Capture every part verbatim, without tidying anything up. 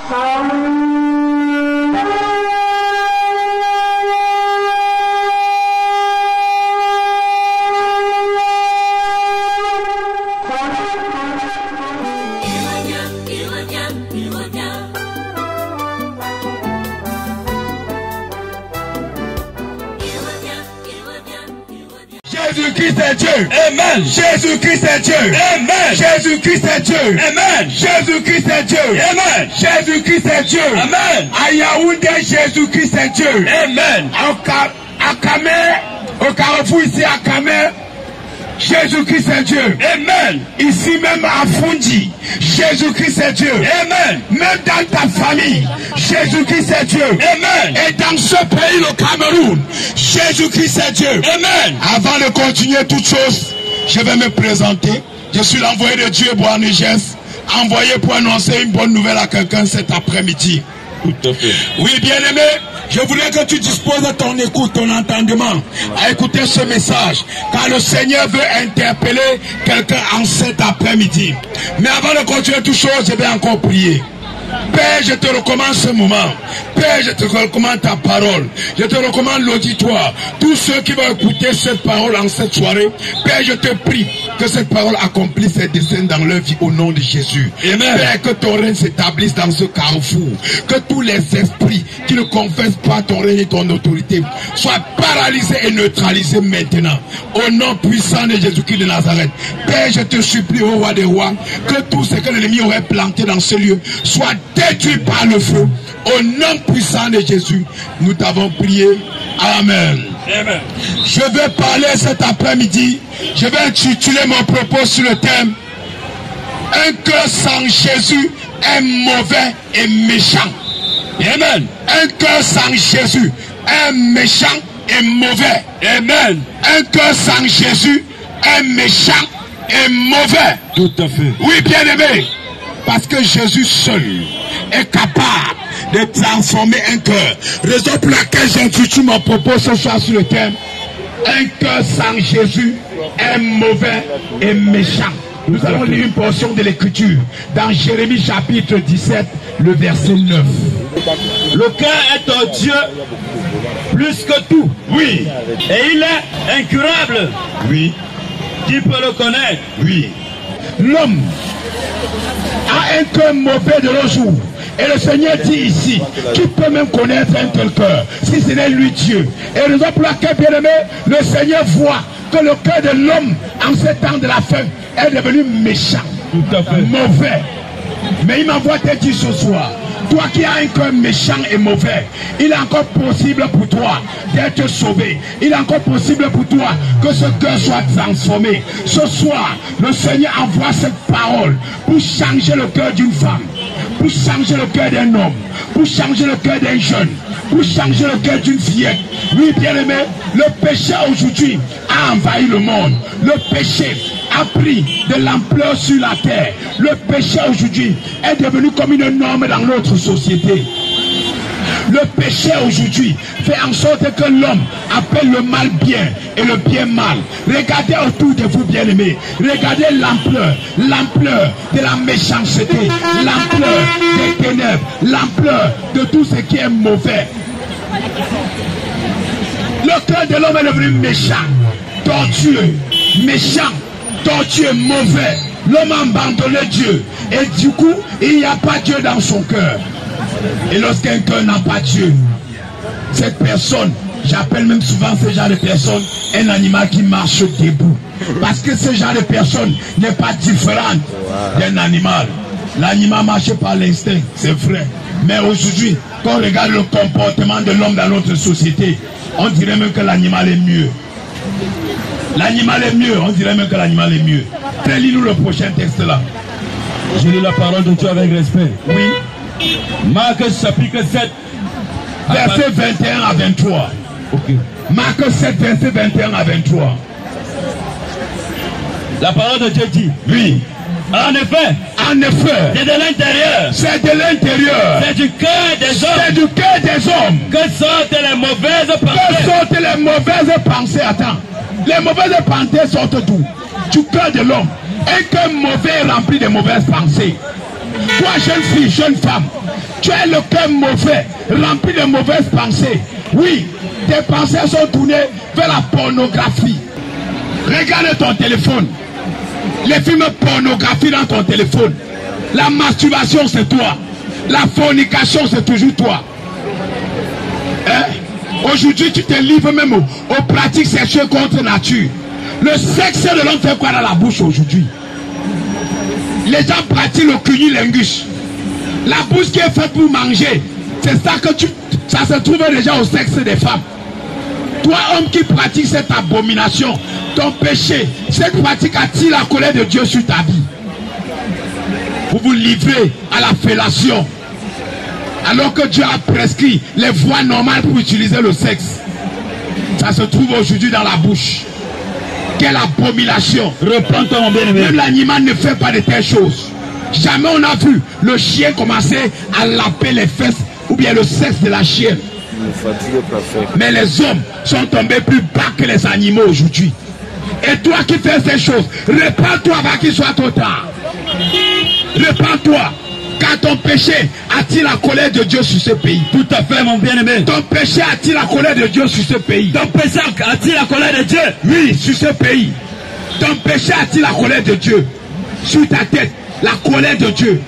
Jésus-Christ est Dieu. Amen. Jésus-Christ est Dieu. Amen. Jésus-Christ est Dieu. Amen. Jésus-Christ est Dieu. Amen. Jésus-Christ est Dieu. Amen. À Yaoundé, Jésus-Christ est Dieu. Amen. À Kamé, au carrefour ici à Kamé, Jésus-Christ est Dieu. Amen. Ici même à Fundi, Jésus-Christ est Dieu. Amen. Même dans ta famille, Jésus-Christ est Dieu. Amen. Et dans ce pays, le Cameroun, Jésus-Christ est Dieu. Amen. Avant de continuer toutes choses, je vais me présenter. Je suis l'envoyé de Dieu, Boanerges, envoyé pour annoncer une bonne nouvelle à quelqu'un cet après-midi. Tout à fait. Oui, bien-aimé, je voulais que tu disposes de ton écoute, ton entendement, à écouter ce message, car le Seigneur veut interpeller quelqu'un en cet après-midi. Mais avant de continuer toutes choses, je vais encore prier. Père, je te recommande ce moment. Père, je te recommande ta parole. Je te recommande l'auditoire. Tous ceux qui vont écouter cette parole en cette soirée, Père, je te prie que cette parole accomplisse ses desseins dans leur vie au nom de Jésus. Amen. Père, que ton règne s'établisse dans ce carrefour. Que tous les esprits qui ne confessent pas ton règne et ton autorité soient paralysés et neutralisés maintenant. Au nom puissant de Jésus-Christ de Nazareth. Père, je te supplie, ô roi des rois, que tout ce que l'ennemi aurait planté dans ce lieu soit détruit par le feu. Au nom puissant de Jésus, nous t'avons prié. Amen. Amen. Je vais parler cet après-midi. Je vais intituler mon propos sur le thème: un cœur sans Jésus est mauvais et méchant. Amen. Un cœur sans Jésus est méchant et mauvais. Amen. Un cœur sans Jésus est méchant et mauvais. Tout à fait. Oui, bien-aimé. Parce que Jésus seul est capable de transformer un cœur. Raison pour laquelle j'intitule mon propos ce soir sur le thème: un cœur sans Jésus est mauvais et méchant. Nous allons lire une portion de l'écriture dans Jérémie chapitre dix-sept, le verset neuf. Le cœur est un Dieu plus que tout. Oui. Et il est incurable. Oui. Qui peut le connaître? Oui. L'homme a un cœur mauvais de nos jours. Et le Seigneur dit ici, qui peut même connaître un tel cœur, si ce n'est lui Dieu. Et raison pour laquelle, bien aimé, le Seigneur voit que le cœur de l'homme, en ce temps de la fin, est devenu méchant, tout à fait mauvais. Mais il m'envoie te dire ce soir, toi qui as un cœur méchant et mauvais, il est encore possible pour toi d'être sauvé. Il est encore possible pour toi que ce cœur soit transformé. Ce soir, le Seigneur envoie cette parole pour changer le cœur d'une femme, pour changer le cœur d'un homme, pour changer le cœur d'un jeune, pour changer le cœur d'une fillette. Oui, bien aimé, le péché aujourd'hui a envahi le monde. Le péché a pris de l'ampleur sur la terre. Le péché aujourd'hui est devenu comme une norme dans notre société. Le péché aujourd'hui fait en sorte que l'homme appelle le mal bien et le bien mal. Regardez autour de vous, bien-aimés. Regardez l'ampleur, l'ampleur de la méchanceté, l'ampleur des ténèbres, l'ampleur de tout ce qui est mauvais. Le cœur de l'homme est devenu méchant, tortueux, méchant, tortueux, mauvais. L'homme a abandonné Dieu. Et du coup, il n'y a pas Dieu dans son cœur. Et lorsqu'un cœur n'a pas Dieu, cette personne, j'appelle même souvent ce genre de personne un animal qui marche debout. Parce que ce genre de personne n'est pas différente d'un animal. L'animal marche par l'instinct, c'est vrai. Mais aujourd'hui, quand on regarde le comportement de l'homme dans notre société, on dirait même que l'animal est mieux. L'animal est mieux, on dirait même que l'animal est mieux. Lis-nous le prochain texte là. Je lis la parole de Dieu avec respect. Oui. Marc chapitre sept. Verset vingt et un à vingt-trois. Ok. Marc sept, verset vingt et un à vingt-trois. La parole de Dieu dit. Oui. En effet. En effet. C'est de l'intérieur. C'est de l'intérieur. C'est du cœur des hommes. C'est du cœur des hommes. Que sortent les mauvaises pensées. Que sortent les mauvaises pensées. Attends. Les mauvaises pensées sortent d'où? Du cœur de l'homme. Un cœur mauvais rempli de mauvaises pensées. Toi, jeune fille, jeune femme, tu as le cœur mauvais, rempli de mauvaises pensées. Oui, tes pensées sont tournées vers la pornographie. Regarde ton téléphone. Les films pornographiques dans ton téléphone. La masturbation, c'est toi. La fornication, c'est toujours toi. Hein? Aujourd'hui, tu te livres même aux, aux pratiques sexuelles contre nature. Le sexe de l'homme fait quoi dans la bouche aujourd'hui? Les gens pratiquent le cunnilingus. La bouche qui est faite pour manger, c'est ça que tu... Ça se trouve déjà au sexe des femmes. Toi, homme qui pratique cette abomination, ton péché, cette pratique attire la colère de Dieu sur ta vie. Vous vous livrez à la fellation. Alors que Dieu a prescrit les voies normales pour utiliser le sexe. Ça se trouve aujourd'hui dans la bouche. Quelle abomination. Repends-toi, mon bien-aimé. Même l'animal ne fait pas de telles choses. Jamais on a vu le chien commencer à laper les fesses ou bien le sexe de la chienne. Mais les hommes sont tombés plus bas que les animaux aujourd'hui. Et toi qui fais ces choses, répands-toi avant qu'il soit trop tard. Répands-toi. Car ton péché attire la colère de Dieu sur ce pays. Tout à fait, mon bien-aimé. Ton péché attire la colère de Dieu sur ce pays. Ton péché attire la colère de Dieu. Oui, sur ce pays. Ton péché attire la colère de Dieu. Sur ta tête, la colère de Dieu.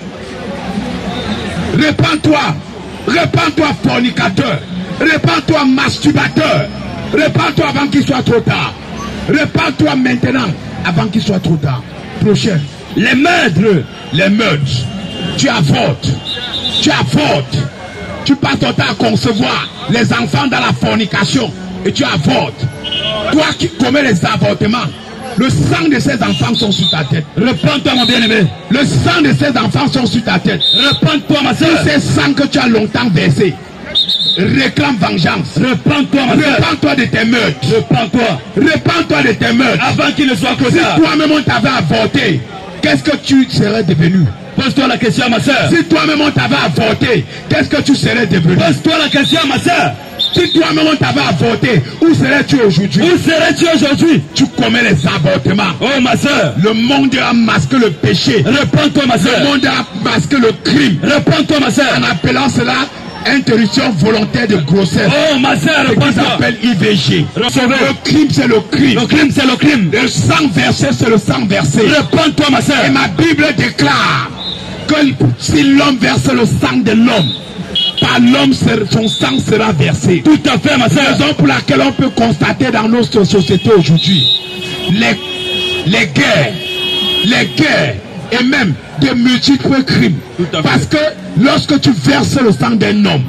Répands-toi. Répands-toi, fornicateur. Répands-toi, masturbateur. Répands-toi avant qu'il soit trop tard. Répands-toi maintenant avant qu'il soit trop tard. Prochaine. Les meurtres. Les meurtres. Tu avortes. Tu avortes. Tu passes ton temps à concevoir les enfants dans la fornication. Et tu avortes. Toi qui commets les avortements, le sang de ces enfants sont sur ta tête. Repends-toi, mon bien-aimé. Le sang de ces enfants sont sur ta tête. Repends-toi, ma soeur. Tous ces sangs que tu as longtemps versés. Réclame vengeance. Repends-toi, ma soeur. Repends-toi de tes meurtres. Repends-toi. Repends-toi de tes meurtres. Avant qu'il ne soit trop tard. Si toi-même on t'avait avorté, qu'est-ce que tu serais devenu? Pose-toi la question, ma soeur. Si toi-même on t'avait avorté, qu'est-ce que tu serais devenu? Pose-toi la question, ma soeur. Si toi-même on t'avait avorté, où serais-tu aujourd'hui? Où serais-tu aujourd'hui? Tu commets les avortements. Oh, ma soeur. Le monde a masqué le péché. Réponds-toi, ma soeur. Le monde a masqué le crime. Réponds-toi, ma soeur. En appelant cela interruption volontaire de grossesse. Oh, ma soeur, Ce qu'ils appellent I V G. Le crime, c'est le crime. Le crime, c'est le crime. Le sang versé, c'est le sang versé. Réponds-toi, ma soeur. Et ma Bible déclare que si l'homme verse le sang de l'homme, par l'homme, son sang sera versé. Tout à fait, ma soeur. Raison pour laquelle on peut constater dans notre société aujourd'hui les, les guerres, les guerres et même de multiples crimes. Parce que lorsque tu verses le sang d'un homme,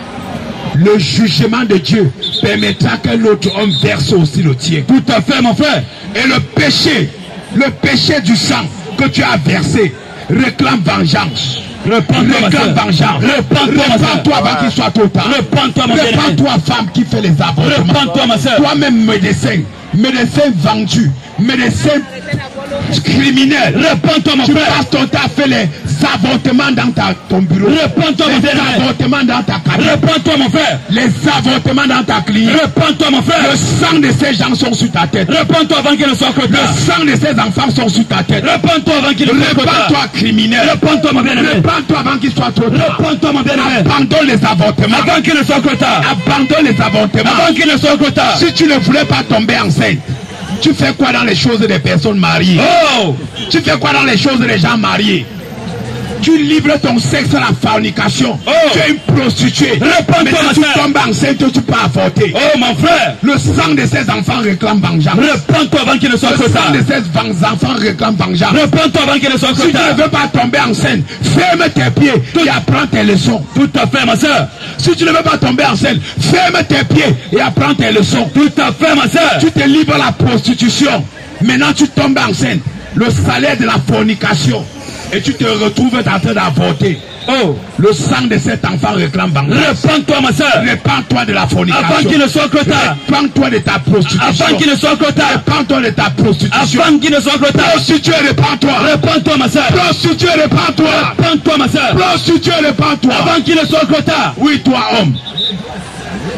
le jugement de Dieu permettra que l'autre homme verse aussi le tien. Tout à fait, mon frère. Et le péché, le péché du sang que tu as versé réclame vengeance. Répands-toi, réclame vengeance. Répands-toi avant qu'il soit trop tard. Répands-toi, ma Répands-toi, femme qui fait les avortements. Répands-toi, ma soeur. Toi-même, médecin, médecin vendu, médecin criminel. Répands-toi, mon tu frère. passes ton temps à faire les avortements dans ta, ton bureau. Répands-toi, mon frère. Les avortements dans ta cabine. Répands-toi, mon frère. Les avortements dans ta clinique. Répands-toi, mon frère. Le sang de ces gens sont sur ta tête. Répands-toi avant qu'il ne soit trop tard. Le sang de ces enfants sont sur ta tête. Répands-toi avant qu'il ne soit trop tard. Répands-toi, criminel. Répands-toi, mon bien-aimé. Répands-toi avant qu'il soit trop tard. Répands-toi, mon bien-aimé. Abandonne les avortements. Avant qu'il ne soit trop tard. Abandonne les avortements. Avant qu'il ne soit trop tard. Si tu ne voulais pas tomber enceinte, tu fais quoi dans les choses des personnes mariées? Oh! Tu fais quoi dans les choses des gens mariés? Tu livres ton sexe à la fornication. Oh. Tu es une prostituée. Répands-toi, mais ma si tu soeur. tombes enceinte, tu peux avorter. Oh, mon frère. Le sang de ces enfants réclame vengeance. Répands-toi avant qu'il ne soit Le trop tard. sang de ces enfants réclame vengeance. Répands-toi avant qu'il ne soit trop Si tu tard. ne veux pas tomber enceinte, ferme tes pieds et apprends tes leçons. Tout à fait, ma soeur. Si tu ne veux pas tomber enceinte, ferme tes pieds et apprends tes leçons. Tout à fait, ma soeur. Tu te livres à la prostitution. Maintenant, tu tombes enceinte. Le salaire de la fornication. Et tu te retrouves en train d'avorter. Oh. Le sang de cet enfant réclame vengeance. Répands-toi, ma soeur. Répands-toi de la fornication. Avant qu'il ne soit trop tard. Répands-toi de ta prostitution. Avant qu'il ne soit trop tard. Répands-toi de ta prostitution. Avant qu'il ne soit trop tard. Prostituée, répands-toi. Répands-toi, ma soeur. Prostituée, répands-toi. Répands-toi, ma soeur. Prostituée, répands-toi. Avant qu'il ne soit trop tard. Oui, toi, homme.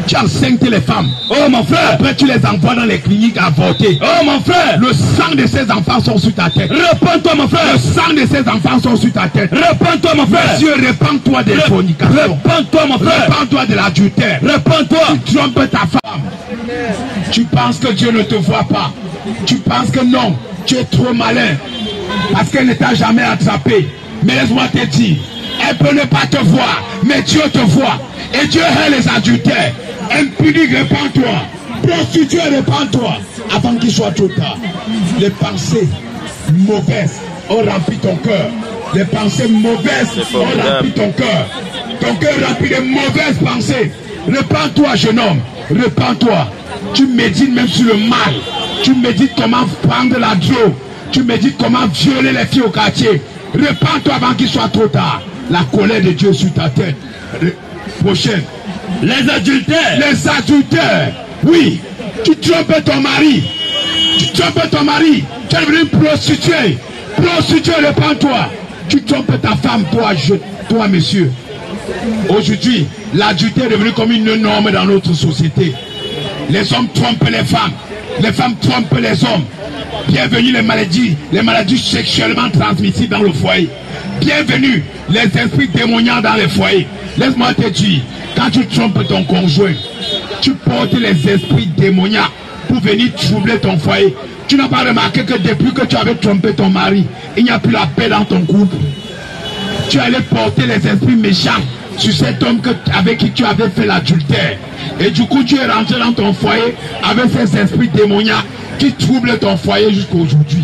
Tu enceintes les femmes. Oh mon frère. Après tu les envoies dans les cliniques à avorter. Oh mon frère. Le sang de ces enfants sont sur ta tête. Répands-toi mon frère. Le sang de ces enfants sont sur ta tête. Répands-toi mon frère. Dieu, répands-toi des fornications. Répands-toi mon frère. Répands-toi de l'adultère. Répands-toi. Tu trompes ta femme. Tu penses que Dieu ne te voit pas. Tu penses que non. Tu es trop malin. Parce qu'elle ne t'a jamais attrapé. Mais laisse-moi te dire. Elle peut ne pas te voir. Mais Dieu te voit. Et Dieu hait les adultères. Impudique, répands-toi. Prostituée, répands-toi. Avant qu'il soit trop tard. Les pensées mauvaises ont rempli ton cœur. Les pensées mauvaises ont rempli ton cœur. Ton cœur rempli de mauvaises pensées. Répands-toi, jeune homme. Répands-toi. Tu médites même sur le mal. Tu médites comment prendre la drogue. Tu médites comment violer les filles au quartier. Répands-toi avant qu'il soit trop tard. La colère de Dieu sur ta tête. Prochaine. Les adultères. Les adultères. Oui. Tu trompes ton mari. Tu trompes ton mari. Tu es devenu prostituée. Prostituée, répands-toi. Tu trompes ta femme, toi, je, toi, monsieur. Aujourd'hui, l'adultère est devenu comme une norme dans notre société. Les hommes trompent les femmes. Les femmes trompent les hommes. Bienvenue les maladies, les maladies sexuellement transmissibles dans le foyer. Bienvenue les esprits démoniaques dans les foyers. Laisse-moi te dire, quand tu trompes ton conjoint, tu portes les esprits démoniaques pour venir troubler ton foyer. Tu n'as pas remarqué que depuis que tu avais trompé ton mari, il n'y a plus la paix dans ton couple. Tu allais porter les esprits méchants sur cet homme que, avec qui tu avais fait l'adultère. Et du coup, tu es rentré dans ton foyer avec ces esprits démoniaques qui troublent ton foyer jusqu'à aujourd'hui.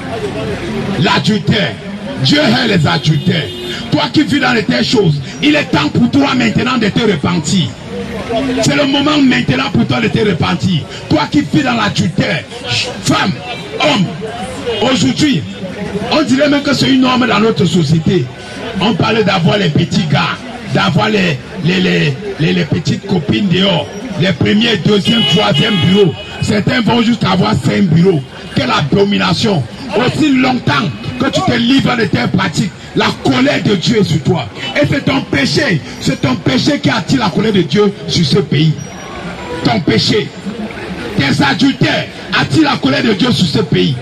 L'adultère. Dieu hait les adultères. Toi qui vis dans les telles choses, il est temps pour toi maintenant de te repentir. C'est le moment maintenant pour toi de te repentir. Toi qui vis dans l'adultère, femme, homme, aujourd'hui, on dirait même que c'est une norme dans notre société. On parlait d'avoir les petits gars, d'avoir les, les, les, les, les petites copines dehors, les premiers, deuxième, troisième bureaux. Certains vont jusqu'à avoir cinq bureaux. Quelle abomination! Aussi longtemps que tu te livres de tes pratiques, la colère de Dieu est sur toi. Et c'est ton péché, c'est ton péché qui attire la colère de Dieu sur ce pays. Ton péché, tes adultères attirent la colère de Dieu sur ce pays.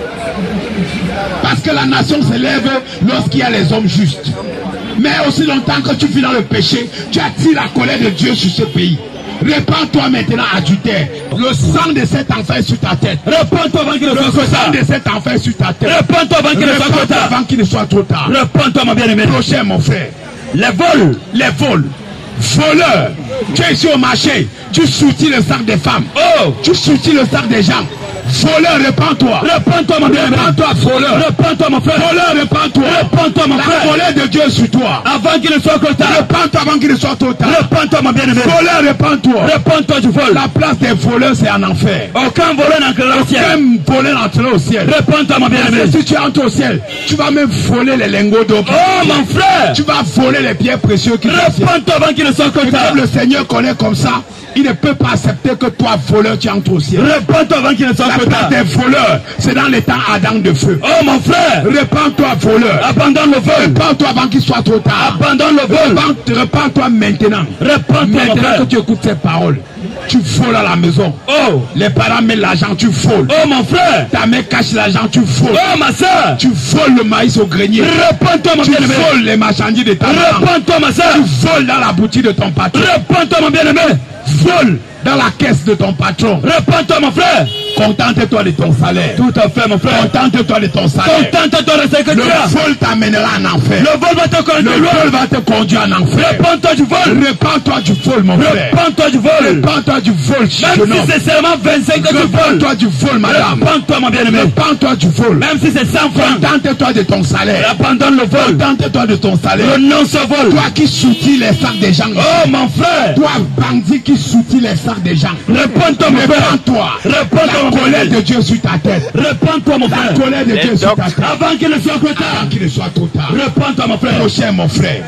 Parce que la nation s'élève lorsqu'il y a les hommes justes. Mais aussi longtemps que tu vis dans le péché, tu attires la colère de Dieu sur ce pays. Répands-toi maintenant, adultère. Le sang de cet enfant est sur ta tête. Répands-toi avant qu'il ne soit trop tard. Le sang de cet enfant est sur ta tête. Répands-toi avant qu'il ne soit trop tard. Avant qu'il ne soit trop tard. Répands-toi, mon bien-aimé. Prochain, mon frère. Les vols. Les vols. Voleur. Tu es ici au marché. Tu soutiens le sac des femmes. Oh. Tu soutiens le sac des gens. Voleur, répands-toi. Répands-toi, mon bien-aimé. Répands-toi, voleur. Répands-toi, mon frère. Voleur, répands-toi. Répands-toi, mon frère. La colère de Dieu est sur toi. Avant qu'il ne soit trop tard. Répands-toi avant qu'il ne soit trop tard. Répands-toi, mon bien-aimé. Voleur, répands-toi. Répands-toi du vol. La place des voleurs, c'est en enfer. Aucun voleur n'entrera au ciel. Aucun voleur n'entrera au ciel. Répands-toi, mon bien-aimé. Si tu entres au ciel, tu vas même voler les lingots d'or. Oh, mon frère. Tu vas voler les pierres précieuses qui sont au ciel. Répands-toi avant qu'il ne soit trop tard. Comme le Seigneur connaît comme ça, il ne peut pas accepter que toi, voleur, tu entres au ciel. Répands-toi avant qu'il ne soit trop tard. La place des voleurs, c'est dans les temps Adam de feu. Oh, mon frère. Répands-toi, voleur. Abandonne le vol. Répands-toi avant qu'il soit trop tard. Abandonne le vol. Répands-toi maintenant. Répands-toi, mon Maintenant frère. que tu écoutes ces paroles, tu voles à la maison. Oh. Les parents mettent l'argent, tu voles. Oh, mon frère. Ta mère cache l'argent, tu voles. Oh, ma soeur. Tu voles le maïs au grenier. Répands-toi, mon Tu bien-aimé. voles les marchandises de ta maman. Répands-toi, ma soeur. Tu voles dans la boutique de ton patron. Répands-toi, mon bien-aimé. Vole dans la caisse de ton patron. Répands-toi, mon frère. Contente-toi de ton salaire. Tout à fait, mon frère. Contente-toi de ton salaire. Contente-toi de ce que Le tu as. vol t'amènera en enfer. Le vol va te Le conduire loin. vol va te conduire en enfer. Répands-toi du vol. Répands-toi du vol, mon frère. Répands-toi du vol. Répands-toi du vol, Même jeune homme. si c'est seulement vingt-cinq que tu voles. Répands-toi du vol, madame. Répands-toi, mon bien-aimé. Répands-toi du vol. Même si c'est cent francs. Contente-toi de ton salaire. Abandonne le vol. Contente-toi de ton salaire. Renonce au vol. Toi qui soutiens les sacs des gens. Oh, mon frère. Toi, bandit qui soutient les sacs des gens. Répands-toi, mon frère. Répands-toi. Répands-toi, mon La colère frère. de Dieu sur ta tête. Répands-toi, mon La frère. colère de Dieu sur ta tête. Avant qu'il ne soit trop tard. Avant qu'il ne soit trop tard. Répands-toi, mon frère. Prochain, mon frère.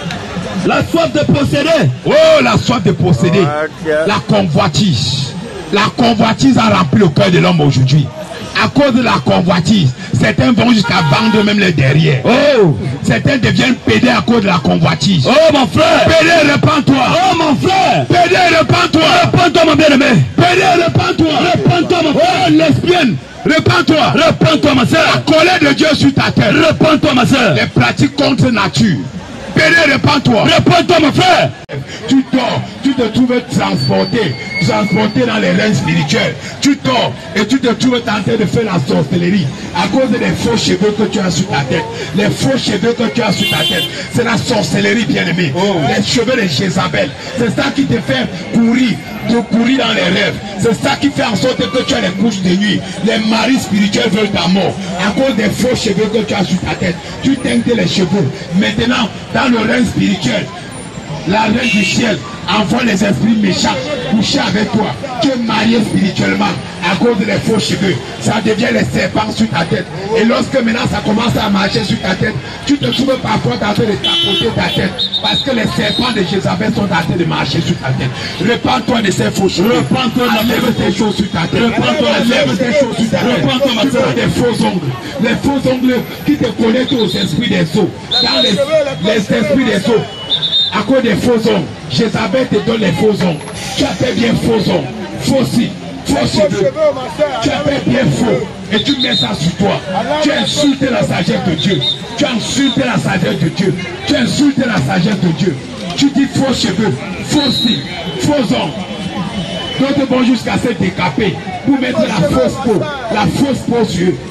La soif de posséder. Oh, la soif de posséder. La convoitise. La convoitise a rempli le cœur de l'homme aujourd'hui. À cause de la convoitise, Certains vont jusqu'à vendre même les derrière. Oh. Certains deviennent pédés à cause de la convoitise. Oh mon frère. Pédé, repens-toi. Oh mon frère. Pédé, repens-toi. Repends-toi mon bien-aimé. Pédé, repens-toi. Repends-toi mon frère. Oh lesbienne, repens-toi. Repends-toi ma soeur. La colère de Dieu sur ta tête. Repends-toi ma soeur. Les pratiques contre nature. Pédé, repens-toi. Repends-toi mon frère. Tu dors, tu te trouves transporté, transporté dans les règnes spirituels. Tu dors et tu te trouves tenté de faire la sorcellerie à cause des faux cheveux que tu as sur ta tête. Les faux cheveux que tu as sur ta tête, c'est la sorcellerie, bien-aimé. Oh. Les cheveux de Jézabel, c'est ça qui te fait courir, te courir dans les rêves. C'est ça qui fait en sorte que tu as les couches de nuit. Les maris spirituels veulent ta mort à cause des faux cheveux que tu as sur ta tête. Tu teintes les cheveux. Maintenant, dans le règne spirituel, la reine du ciel envoie les esprits méchants coucher avec toi. Tu es marié spirituellement à cause des faux cheveux. Ça devient les serpents sur ta tête. Et lorsque maintenant ça commence à marcher sur ta tête, tu te trouves parfois en train de tapoter ta tête. Parce que les serpents de Jézabel sont en train de marcher sur ta tête. Repends-toi de ces faux cheveux. Repends-toi, enlève tes choses sur ta tête. Repends-toi, enlève tes choses sur ta tête. Repends-toi, ma soeur. Des faux ongles. Les faux ongles qui te connectent aux esprits des eaux. Dans les, les esprits des eaux. À cause des faux ongles, Jézabel te donne les faux ongles. Tu appelles bien faux ongles, faux cils, faux cheveux. Tu appelles bien faux et tu mets ça sur toi. Tu as insulté la sagesse de Dieu. Tu as insulté la sagesse de Dieu. Tu as insulté la sagesse de Dieu. Tu dis faux cheveux, faux cils, faux ongles. D'autres vont jusqu'à se décaper pour mettre la fausse peau, la fausse peau sur eux.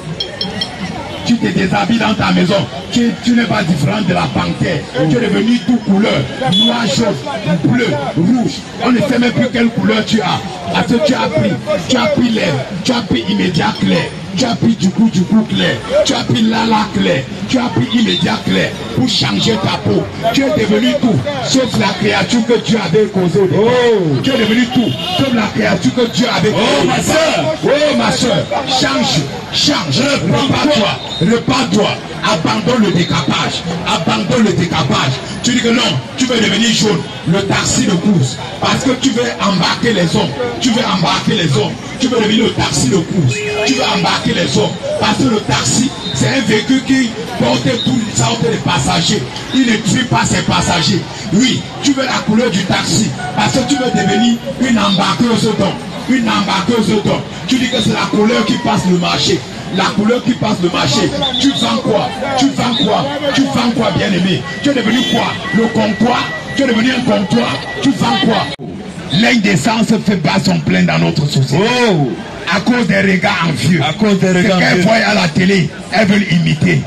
Tu te déshabilles dans ta maison, tu, tu n'es pas différent de la panthère. Tu es devenu tout couleur, noir, jaune, bleu, rouge. On ne sait même plus quelle couleur tu as. Parce que tu as pris, tu as pris l'air, tu as pris immédiat clair, tu as pris du coup, du coup clair, tu as pris lala clair, tu as pris immédiat clair pour changer ta peau. Tu es devenu tout, sauf la créature que Dieu avait causée. Oh. Tu es devenu tout, sauf la créature que Dieu avait causée. Oh ma soeur, oh ma soeur, change, change, repends-toi, repends-toi, abandonne le décapage, abandonne le décapage. Tu dis que non, tu veux devenir jaune, le taxi de course, parce que tu veux embarquer les hommes, tu veux embarquer les hommes, tu veux devenir le taxi de course, tu veux embarquer les hommes, parce que le taxi, c'est un véhicule qui porte toutes sortes de passagers, il ne tue pas ses passagers. Oui, tu veux la couleur du taxi, parce que tu veux devenir une embarqueuse d'hommes, une embarqueuse d'hommes. Tu dis que c'est la couleur qui passe le marché. La couleur qui passe le marché. Tu vends quoi? Tu vends quoi? Tu vends quoi, bien-aimé? Tu es devenu quoi? Le comptoir? Tu es devenu un comptoir? Tu vends quoi? L'indécence fait bas son plein dans notre société. Oh. À cause des regards envieux. À cause des regards envieux. Ce qu'elles voient à la télé, elles veulent imiter.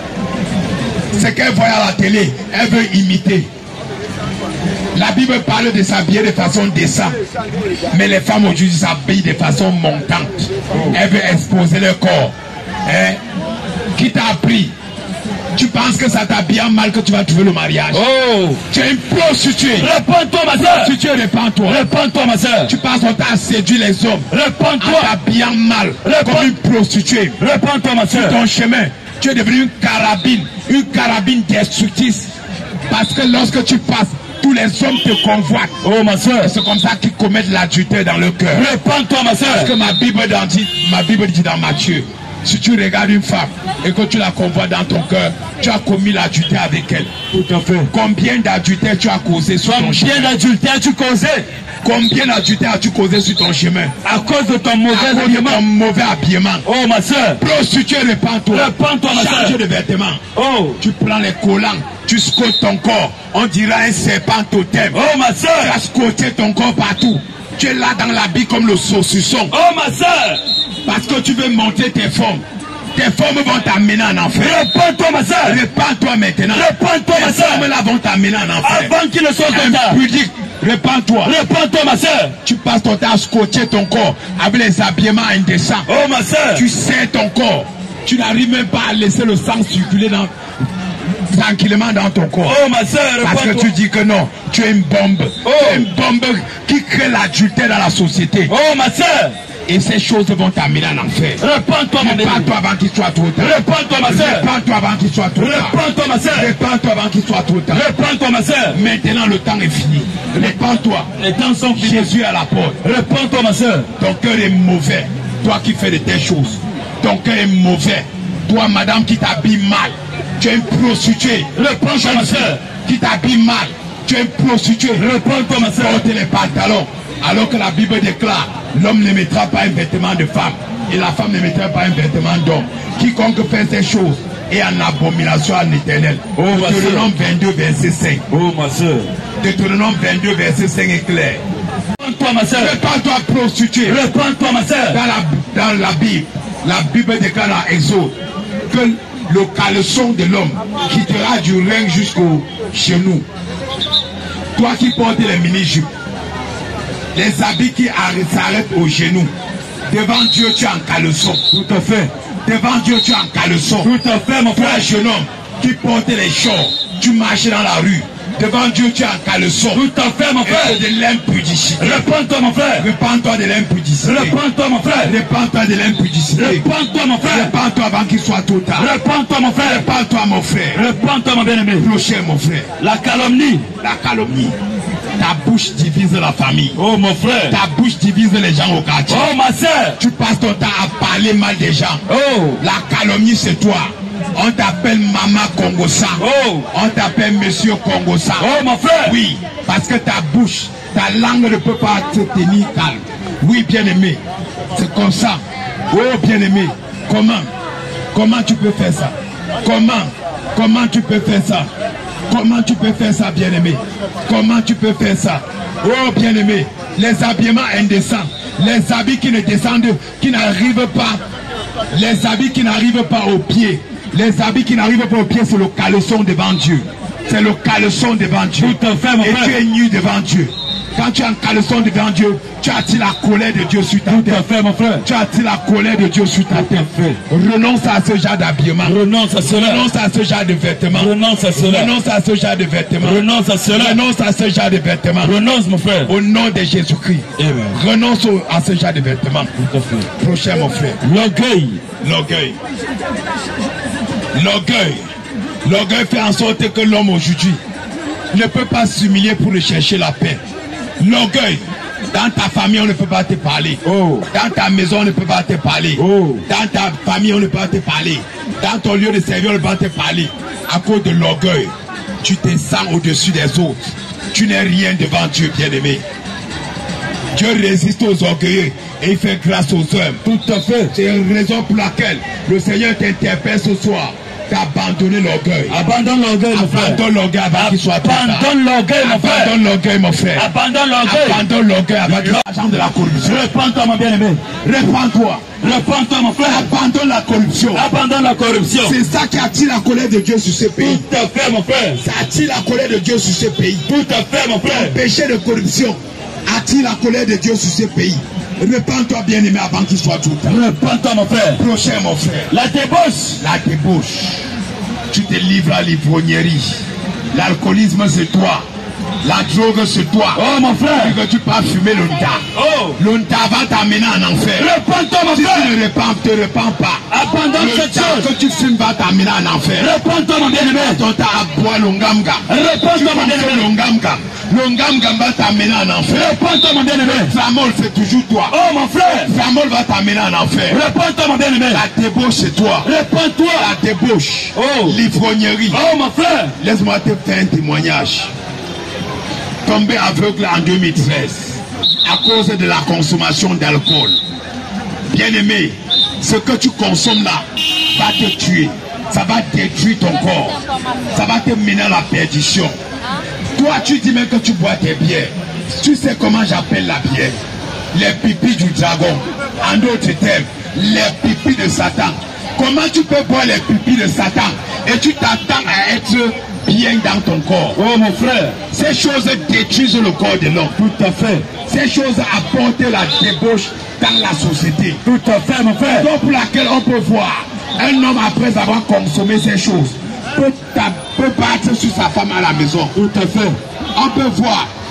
Ce qu'elles voient à la télé, elles veulent imiter. La Bible parle de s'habiller de façon décente. Mais les femmes aujourd'hui s'habillent de façon montante. Elles veulent exposer leur corps. Hein? Qui t'a appris? Tu penses que ça t'habille mal que tu vas trouver le mariage? Oh. Tu es une prostituée. Réponds-toi ma soeur. Prostituée, réponds-toi. Réponds-toi ma soeur. Tu penses qu'on t'a séduit les hommes. Réponds-toi. En t'habillant mal. Réponds. Comme une prostituée. Réponds-toi ma soeur. Sur ton chemin, tu es devenu une carabine. Une carabine destructrice. Parce que lorsque tu passes, tous les hommes te convoitent. Oh ma soeur. C'est comme ça qu'ils commettent l'adultère dans le cœur. Réponds-toi ma soeur. Parce que ma Bible dit, ma Bible dit dans Matthieu, si tu regardes une femme et que tu la convoites dans ton cœur, tu as commis l'adultère avec elle. Tout à fait. Combien d'adultères tu as causé sur ton chemin? Combien d'adultères tu causais? Combien d'adultères as-tu causé sur ton chemin? À cause de ton mauvais habillement. Ton mauvais habillement. Oh ma soeur. Prostituée, répands-toi. Répands-toi ma soeur. Change de vêtements. Oh. Tu prends les collants, tu scottes ton corps. On dirait un serpent totem. Oh ma soeur. Tu as scotté ton corps partout. Tu es là dans l'habit comme le saucisson. Oh ma soeur. Parce que tu veux monter tes formes. Tes formes vont t'amener en enfer. Répands-toi ma soeur. Répands-toi maintenant. Répands-toi ma soeur. Tes formes là vont t'amener en enfer. Avant qu'il ne soit comme ça. Impudique. Répands-toi. Répands-toi ma soeur. Tu passes ton temps à scotcher ton corps avec les habillements indécents. Oh ma soeur. Tu serres ton corps. Tu n'arrives même pas à laisser le sang circuler dans... tranquillement dans ton corps. Oh ma soeur. Parce que tu dis que non, tu es une bombe. Oh. Tu es une bombe qui crée l'adultère dans la société. Oh ma soeur. Et ces choses vont t'amener en enfer. Répands-toi, mon Dieu. Répands-toi avant qu'il soit trop tard. Répands-toi, ma soeur. Répands-toi avant qu'il soit trop tard. Répands-toi, ma soeur. Répands-toi avant qu'il soit trop tard. Répands-toi, ma soeur. Maintenant, le temps est fini. Répands-toi. Les temps sont finis. Jésus est à la porte. Répands-toi, ma soeur. Ton cœur est mauvais. Toi qui fais de telles choses. Ton cœur est mauvais. Toi, madame, qui t'habille mal, tu es une prostituée. Réponds-toi, ma soeur. Qui t'habille mal, tu es une prostituée. Réponds-toi, ma soeur. Porte les pantalons. Alors que la Bible déclare, l'homme ne mettra pas un vêtement de femme et la femme ne mettra pas un vêtement d'homme. Quiconque fait ces choses est en abomination à l'Éternel. Oh, Deutéronome vingt-deux, verset cinq. Oh, ma soeur. Deutéronome vingt-deux, verset cinq est clair. Réponds-toi, ma soeur. Répands-toi, prostituée. Réponds-toi, ma soeur. Dans la, dans la Bible, la Bible déclare dans Exode que le caleçon de l'homme quittera du rein jusqu'au genou. Toi qui portes les mini-jupes, les habits qui s'arrêtent au genou, devant Dieu tu es en caleçon. Tout à fait. Devant Dieu tu es en caleçon. Tout à fait, mon frère. Toi, jeune homme qui porte les shorts, tu marches dans la rue. Devant Dieu tu es en caleçon. Tout à fait, mon frère. Et de l'impudicité. Réponds-toi, mon frère. Répands-toi de l'impudicité. Réponds-toi, mon frère. Répands-toi de l'impudicité. Réponds-toi, mon frère. Répands-toi avant qu'il soit trop tard. Réponds-toi, mon frère. Répands-toi, mon frère. Réponds-toi, mon bien-aimé. Prochain, mon frère. La calomnie. La calomnie. Ta bouche divise la famille. Oh, mon frère. Ta bouche divise les gens au quartier. Oh, ma soeur. Tu passes ton temps à parler mal des gens. Oh. La calomnie, c'est toi. On t'appelle Maman Congosa. Oh. On t'appelle Monsieur Congosa. Oh, mon frère. Oui, parce que ta bouche, ta langue ne peut pas te tenir calme. Oui, bien-aimé. C'est comme ça. Oh, bien-aimé. Comment? Comment tu peux faire ça? Comment? Comment tu peux faire ça? Comment tu peux faire ça, bien-aimé? Comment tu peux faire ça? Oh, bien-aimé, les habillements indécents, les habits qui ne descendent, qui n'arrivent pas, les habits qui n'arrivent pas aux pieds, les habits qui n'arrivent pas aux pieds, c'est le caleçon devant Dieu. C'est le caleçon devant Dieu. Tout à fait, mon Et frère. tu es nu devant Dieu. Quand tu es en caleçon devant Dieu, tu attires la colère de Dieu sur ta tête. Tout à fait, mon frère. Tu attires la colère de Dieu sur ta Tout à tête. fait. Renonce à ce genre d'habillement. Renonce à cela. Renonce à ce genre de vêtements. Renonce à cela. Renonce à ce genre de vêtements. Renonce à cela. Renonce à ce genre de vêtements. Renonce, mon frère. Au nom de Jésus-Christ. Amen. Renonce au- à ce genre de vêtements. Tout à fait. Prochain, mon frère. L'orgueil. L'orgueil. L'orgueil. L'orgueil fait en sorte que l'homme aujourd'hui ne peut pas s'humilier pour chercher la paix. L'orgueil. Dans ta famille, on ne peut pas te parler. Oh. Dans ta maison, on ne peut pas te parler. Oh. Dans ta famille, on ne peut pas te parler. Dans ton lieu de service, on ne peut pas te parler. À cause de l'orgueil, tu te sens au-dessus des autres. Tu n'es rien devant Dieu, bien-aimé. Dieu résiste aux orgueilleux et il fait grâce aux hommes. Tout à fait. C'est une raison pour laquelle le Seigneur t'interpelle ce soir d'abandonner l'orgueil. Abandonne l'orgueil, mon frère. Abandonne l'orgueil avant qu'il soit trop tard. Abandonne l'orgueil, mon frère. Abandonne l'orgueil, mon frère. Abandonne l'orgueil. Abandonne l'orgueil avant qu'il soit l'argent de la corruption. Répands-toi, mon bien-aimé. Répands-toi. Répands-toi, mon frère. Abandonne la corruption. Abandonne la corruption. C'est ça qui attire la colère de Dieu sur ce pays. Tout à fait, mon frère. Ça attire la colère de Dieu sur ce pays. Tout à fait, mon frère. Le péché de corruption attire la colère de Dieu sur ce pays. Répands-toi, bien-aimé, avant qu'il soit tout tard. Répands-toi, mon frère. Prochain, mon frère. La débauche. La débauche. Tu te livres à l'ivrognerie. L'alcoolisme, c'est toi. La drogue, c'est toi. Oh, mon frère. Que tu peux fumer l'onta. Oh. L'onta va t'amener en enfer. Répands-toi, mon Si frère. tu ne répands, te répands pas. Abandonne cette L'onta chose. que tu fumes va t'amener en enfer. Répands-toi, mon bien-aimé. Ton tas à boire l'ongamga. Tu Répands-toi, mon bien-aimé. consommes l'ongamga. L'ongamga va t'amener en enfer. Répands-toi, mon bien-aimé. Tramol, c'est toujours toi. Oh, mon frère. Tramol va t'amener en enfer. Répands-toi, mon bien-aimé. La débauche, c'est toi. Répands-toi. La débauche. Oh. L'ivrognerie. Oh, mon frère. Laisse-moi te faire un témoignage. Tombé aveugle en deux mille treize à cause de la consommation d'alcool. Bien-aimé, ce que tu consommes là va te tuer. Ça va détruire ton corps. Ça va te mener à la perdition. Toi, tu dis même que tu bois tes bières. Tu sais comment j'appelle la bière? Les pipis du dragon. En d'autres termes, les pipis de Satan. Comment tu peux boire les pipis de Satan et tu t'attends à être bien dans ton corps? Oh, mon frère. Ces choses détruisent le corps de l'homme. Tout à fait. Ces choses apportent la débauche dans la société. Tout à fait, mon frère. Donc pour laquelle on peut voir un homme après avoir consommé ces choses peut, peut battre sur sa femme à la maison. Tout à fait. On peut voir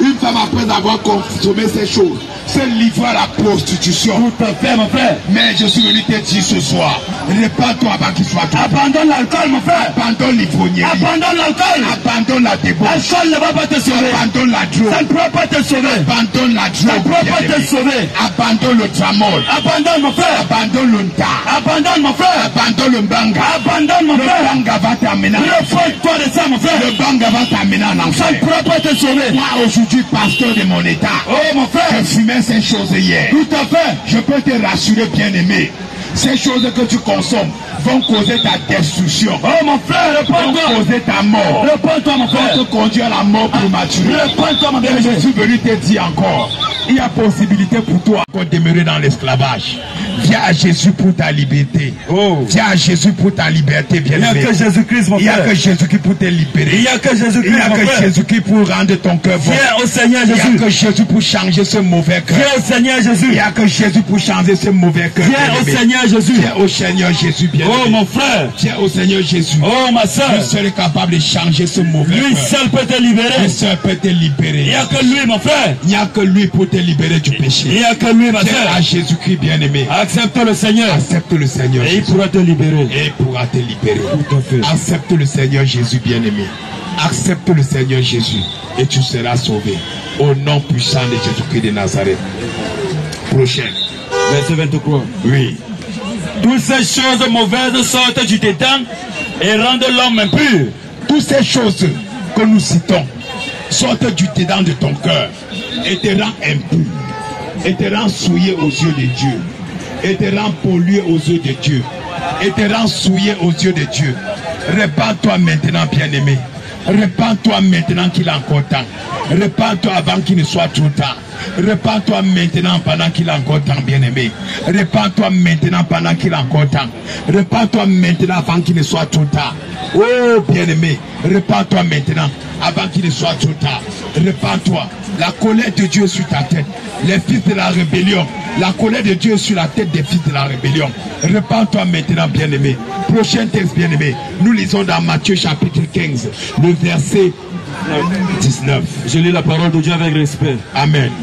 Une femme, après avoir consommé ces choses, se livre à la prostitution. Tout à fait, mon frère. Mais je suis venu te dire ce soir, répands-toi avant qu'il soit trop. Abandonne l'alcool, mon frère. Abandonne l'ivrognerie. Abandonne l'alcool. Abandonne la débauche. L'alcool ne va pas te sauver. Abandonne la drogue. Ça ne pourra pas te sauver. Abandonne la drogue. Ça ne pourra pas te sauver. Abandonne le tramol. Abandonne, mon frère. Abandonne le nta. Abandonne, mon frère. Abandonne le banga. Abandonne, mon frère. Le banga va t'amener. Refraie-toi de ça, mon frère. Le banga va t'amener en enfer. Ça ne pourra pas te sauver. Moi, aujourd'hui, pasteur de mon état. Oh, mon frère. Je fumais ces choses hier. Tout à fait. Je peux te rassurer, bien-aimé. Ces choses que tu consommes vont causer ta destruction. Oh, mon frère, réponds-toi. Vont causer ta mort. Réponds-toi, mon frère. Vont te conduire à la mort prématurée. Réponds-toi, mon Et bien-aimé. je suis venu te dire encore, il y a possibilité pour toi de demeurer dans l'esclavage. Viens à Jésus pour ta liberté. Oh. Viens à Jésus pour ta liberté, Il n'y a bien-aimé. que Jésus-Christ, mon Il n'y a frère. que Jésus-Christ pour te libérer. Il n'y a que Il Jésus-Christ, n'y a mon que frère. Jésus-Christ pour rendre ton cœur bon. Viens au Seigneur Il n'y a Jésus. que Jésus pour changer ce mauvais cœur. Viens au Seigneur Il Jésus. n'y a que Jésus pour changer ce mauvais cœur. Viens au bien-aimé. Seigneur Jésus. Viens au Seigneur Jésus, bien Oh, mon frère. Viens au Seigneur Jésus. Oh, ma Lui soeur. seul est capable de changer ce mauvais Lui cœur. seul peut te libérer. Lui seul peut te libérer. Il n'y a que lui, mon frère. Il n'y a que lui pour te libérer du Il péché. n'y a que lui, ma Viens soeur. à Jésus-Christ, bien-aimé. Accepte le Seigneur. Accepte le Seigneur Et il Jésus. pourra te libérer. Et il pourra te libérer. Tout à fait. Accepte le Seigneur Jésus, bien-aimé. Accepte le Seigneur Jésus et tu seras sauvé. Au nom puissant de Jésus-Christ de Nazareth. Prochain. Verset vingt-trois. Oui. Toutes ces choses mauvaises sortent du dedans et rendent l'homme impur. Toutes ces choses que nous citons sortent du dedans de ton cœur et te rendent impur, et te rendent souillé aux yeux de Dieu, et te rendent pollué aux yeux de Dieu, et te rendent souillé aux yeux de Dieu. Répands-toi maintenant, bien-aimé. Répands-toi maintenant qu'il est encore temps. Répands-toi avant qu'il ne soit trop tard. Répands-toi maintenant pendant qu'il est encore temps, bien-aimé. Répands-toi maintenant pendant qu'il est encore temps. Répands-toi maintenant avant qu'il ne soit trop tard. Oh, bien-aimé, répands-toi maintenant avant qu'il ne soit trop tard. Répands-toi. La colère de Dieu est sur ta tête. Les fils de la rébellion. La colère de Dieu est sur la tête des fils de la rébellion. Répands-toi maintenant, bien-aimé. Prochain texte, bien-aimé. Nous lisons dans Matthieu chapitre quinze, le verset dix-neuf. Je lis la parole de Dieu avec respect. Amen.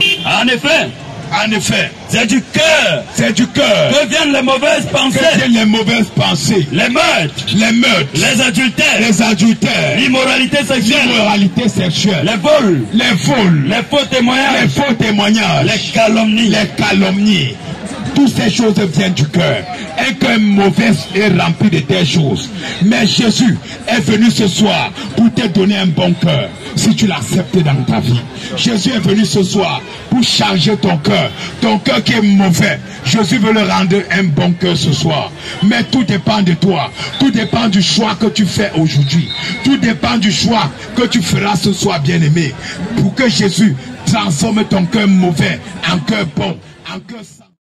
En effet, En effet, c'est du cœur c'est du cœur que viennent les mauvaises que pensées, viennent les mauvaises pensées, les meurtres, les meurtres, les adultères, les adultères, l'immoralité sexuelle, l'immoralité sexuelle, les vols, les vols, les faux les témoignages, faux témoignages, les calomnies. les calomnies. Toutes ces choses viennent du cœur. Un cœur mauvais est rempli de telles choses. Mais Jésus est venu ce soir pour te donner un bon cœur, si tu l'acceptes dans ta vie. Jésus est venu ce soir pour changer ton cœur. Ton cœur qui est mauvais, Jésus veut le rendre un bon cœur ce soir. Mais tout dépend de toi. Tout dépend du choix que tu fais aujourd'hui. Tout dépend du choix que tu feras ce soir, bien-aimé. Pour que Jésus transforme ton cœur mauvais en cœur bon, en cœur saint.